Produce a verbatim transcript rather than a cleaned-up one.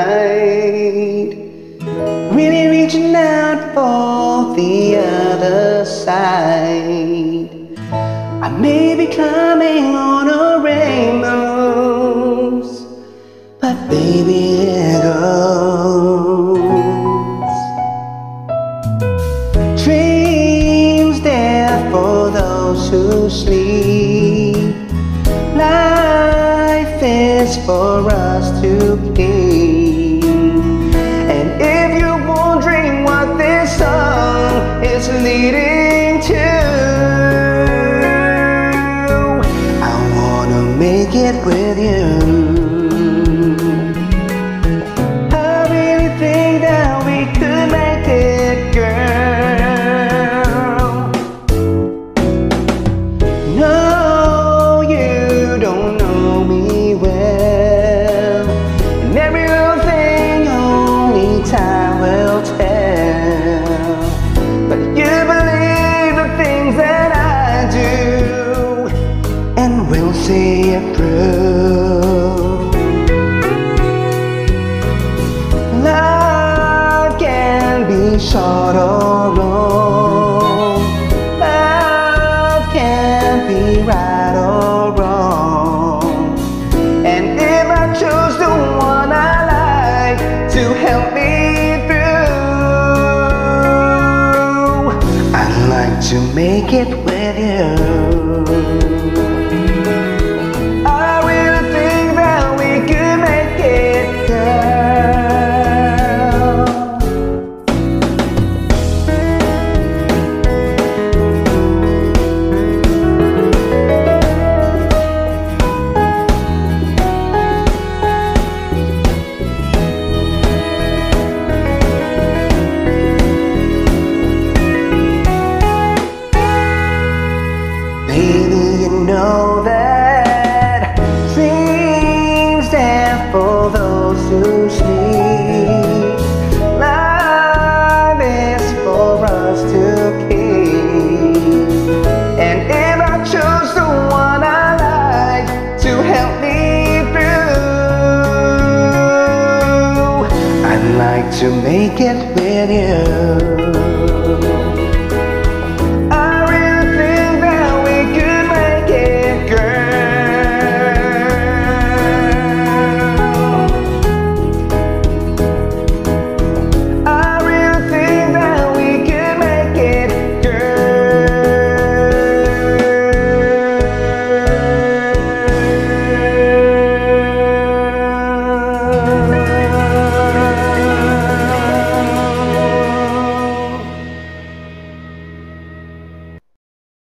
night, really reaching out for the other side. I may be climbing on a rainbows, but baby, here goes. Dreams there for those who sleep. Life is for us to keep. And if you're wondering what this song is leading to, I wanna make it with you. I really think that we could make it, girl. No, you don't know me well, and every little thing only time will tell. But you believe the things that I do, and we'll see it through. Love can be short or long. Love can be right or wrong. And if I choose the one I like to help me through, I'd like to make it with you. Baby, you know that dreams there for those who sleep. Life is for us to keep. And if I choose the one I like to help me through, I'd like to make it with you.